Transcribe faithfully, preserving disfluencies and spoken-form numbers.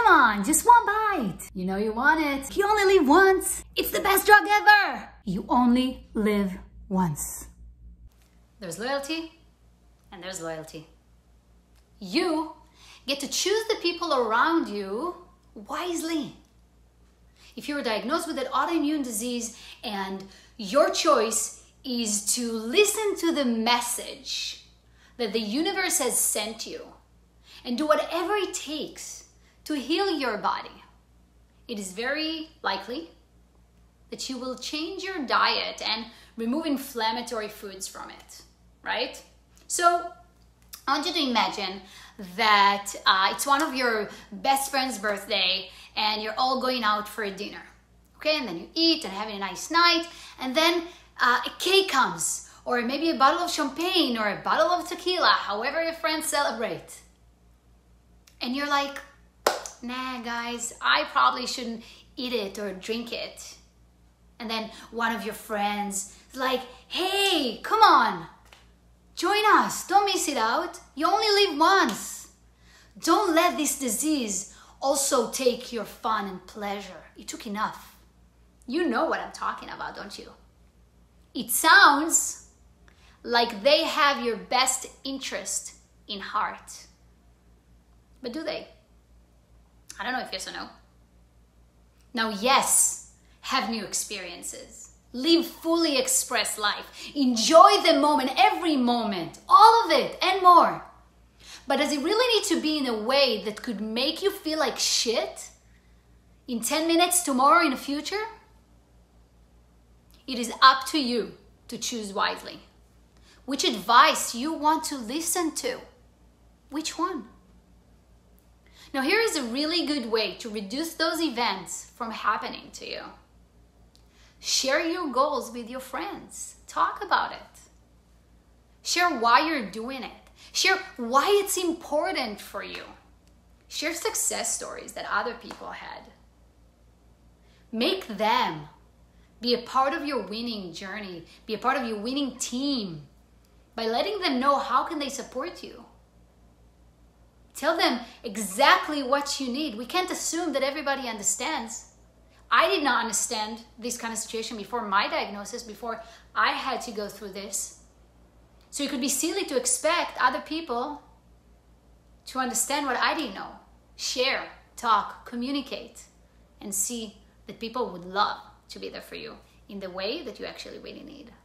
Come on, just one bite. You know you want it. You only live once. It's the best drug ever. You only live once. There's loyalty and there's loyalty. You get to choose the people around you wisely. If you're diagnosed with an autoimmune disease and your choice is to listen to the message that the universe has sent you and do whatever it takes to heal your body, it is very likely that you will change your diet and remove inflammatory foods from it, right? So I want you to imagine that uh, it's one of your best friend's birthday and you're all going out for a dinner, okay? And then you eat and having a nice night, and then uh, a cake comes, or maybe a bottle of champagne or a bottle of tequila, however your friends celebrate. And you're like, nah, guys, I probably shouldn't eat it or drink it. And then one of your friends is like, hey, come on, join us, don't miss it out. You only live once. Don't let this disease also take your fun and pleasure. You took enough. You know what I'm talking about, don't you? It sounds like they have your best interest in heart. But do they? I don't know if yes or no. Now, yes, have new experiences. Live fully express life. Enjoy the moment, every moment, all of it and more. But does it really need to be in a way that could make you feel like shit in ten minutes, tomorrow, in the future? It is up to you to choose wisely. Which advice you want to listen to? Which one? Now, here is a really good way to reduce those events from happening to you. Share your goals with your friends. Talk about it. Share why you're doing it. Share why it's important for you. Share success stories that other people had. Make them be a part of your winning journey, be a part of your winning team by letting them know how can they support you. Tell them exactly what you need. We can't assume that everybody understands. I did not understand this kind of situation before my diagnosis, before I had to go through this. So it could be silly to expect other people to understand what I didn't know. Share, talk, communicate, and see that people would love to be there for you in the way that you actually really need.